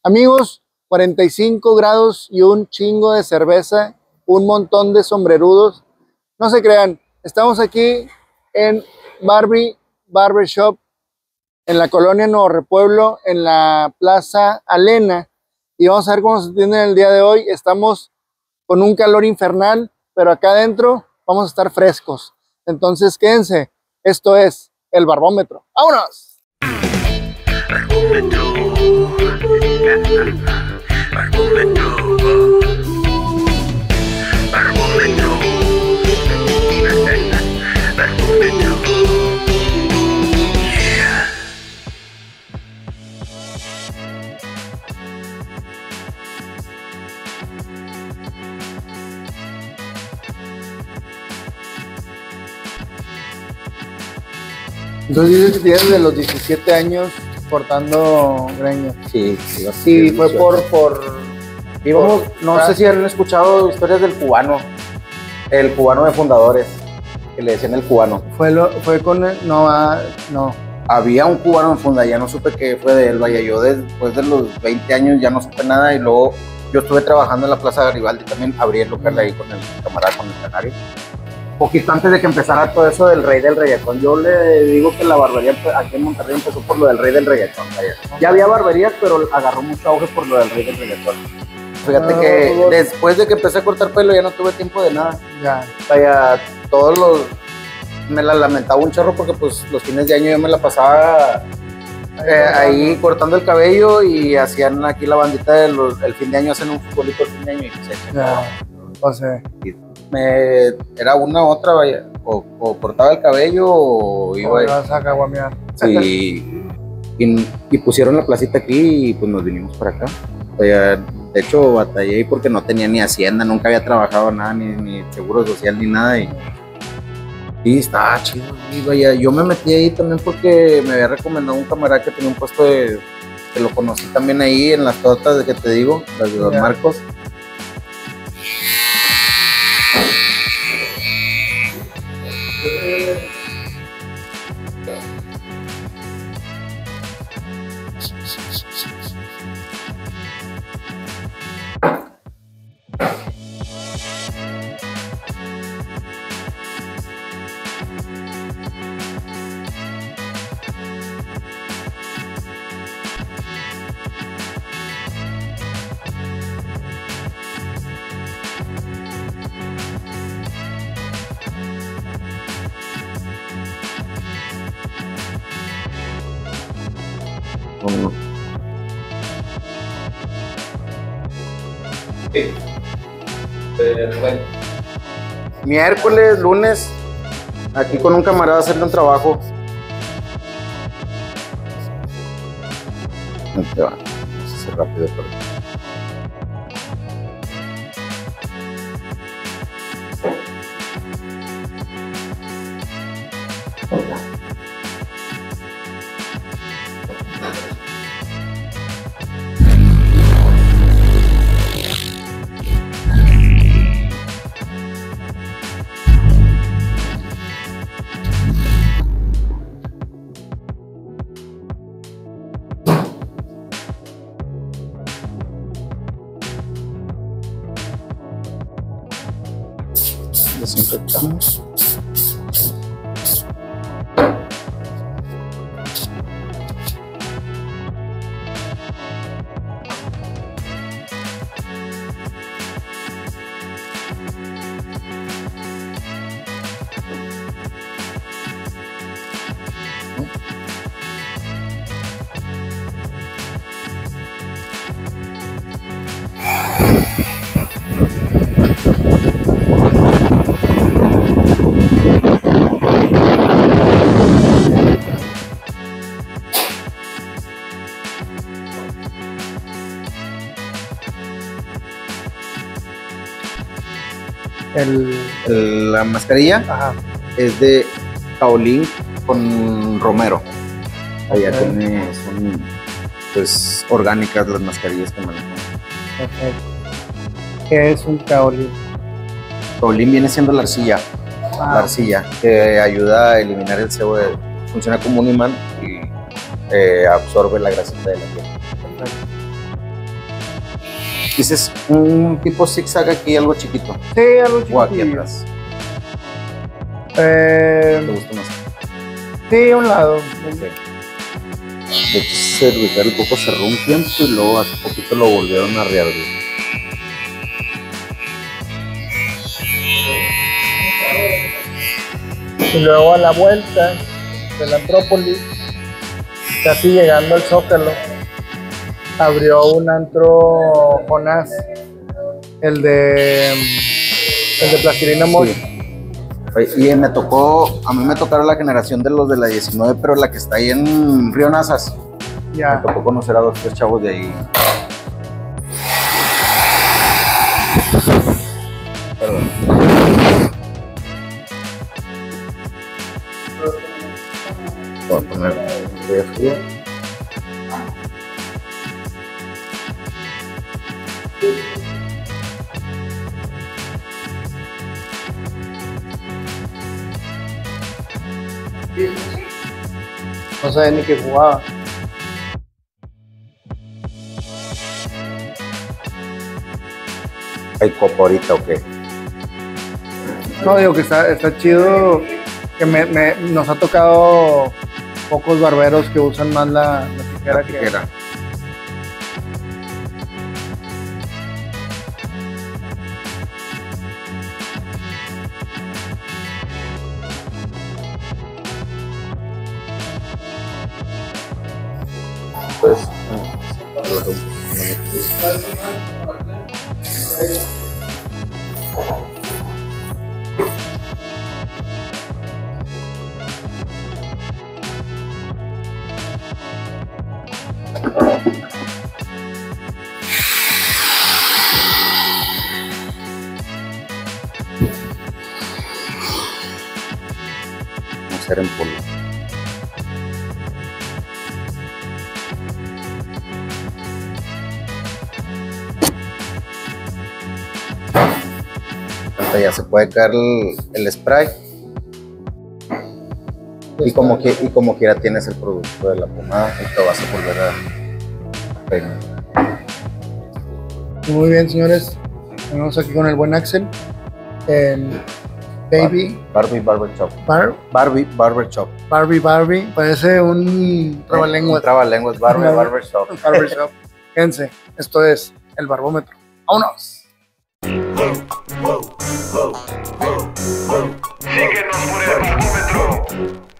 Amigos, 45 grados y un chingo de cerveza, un montón de sombrerudos. No se crean, estamos aquí en Barbie Barbershop, en la colonia Nuevo Repueblo, en la Plaza Alena. Y vamos a ver cómo se tiene el día de hoy. Estamos con un calor infernal, pero acá adentro vamos a estar frescos. Entonces quédense, esto es el Barbómetro. ¡Vámonos! Barbómetro. Barbómetro. Barbómetro. Barbómetro. Yeah. Entonces dices que tienes de los 17 años cortando greñas. Sí, Sí, fue por íbamos, no sé si han escuchado historias del cubano, el cubano de fundadores, que le decían el cubano. fue con el, no. Había un cubano en funda, ya no supe qué fue de él, vaya, yo después de los 20 años ya no supe nada y luego yo estuve trabajando en la Plaza Garibaldi, también abrí el local ahí con el camarada, con el canario. Poquito antes de que empezara todo eso del rey del reggaetón, yo le digo que la barbería aquí en Monterrey empezó por lo del rey del reggaetón. Vaya. Ya había barberías, pero agarró mucho auge por lo del rey del reggaetón. Fíjate que después de que empecé a cortar pelo ya no tuve tiempo de nada. Ya. Vaya, todos los... Me la lamentaba un chorro porque pues los fines de año yo me la pasaba ahí cortando el cabello y hacían aquí la bandita el fin de año, hacen un futbolito el fin de año y se echan. Ya. O sea, Era una u otra, vaya, o cortaba el cabello o iba vas a caguamear. y pusieron la placita aquí y pues nos vinimos para acá. Vaya, de hecho batallé porque no tenía ni hacienda, nunca había trabajado nada, ni seguro social ni nada y estaba chido. Y vaya, yo me metí ahí también porque me había recomendado un camarada que tenía un puesto que lo conocí también ahí en las tortas de que te digo, las de Don Marcos. Miércoles, lunes, aquí con un camarada a hacerle un trabajo. No te va, vamos a hacer rápido. Desinfectamos. La mascarilla, Ajá. es de Kaolin con romero. Allá son pues orgánicas las mascarillas que manejan. Okay. ¿Qué es un kaolin? Kaolin viene siendo la arcilla. La arcilla que ayuda a eliminar el sebo, funciona como un imán y absorbe la grasita de la piel. Dices un tipo zigzag aquí, algo chiquito. Sí, algo O aquí chiquitillo. atrás. ¿Te gusta más? Sí, a un lado. De hecho, el poco cerró un tiempo y luego hace poquito lo volvieron a reabrir. Y luego a la vuelta de la Antrópolis, casi llegando al Zócalo, abrió un antro Jonás, el de Plastilina Mosh. Sí. Oye, y a mí me tocaron la generación de los de la 19, pero la que está ahí en Río Nazas. Ya. Me tocó conocer a 2, 3 chavos de ahí. Perdón. Voy a poner frío. No sabía ni que jugaba. ¿Hay copa ahorita o qué? No, digo que está chido, que nos ha tocado pocos barberos que usan más la tijera La que... tijera. Pues, vamos a hacer en polvo. Ahorita ya se puede caer el spray. Y como quiera tienes el producto de la pomada y te vas a volver a peinar. Muy bien, señores. Estamos aquí con el buen Axel. El Barbie Barber Shop. Barbie Barber Shop. parece un trabalenguas. Trabalenguas Barbie Barber Shop. Barber Shop. Fíjense, esto es el barbómetro. ¡Vámonos! Síguenos por el barbómetro.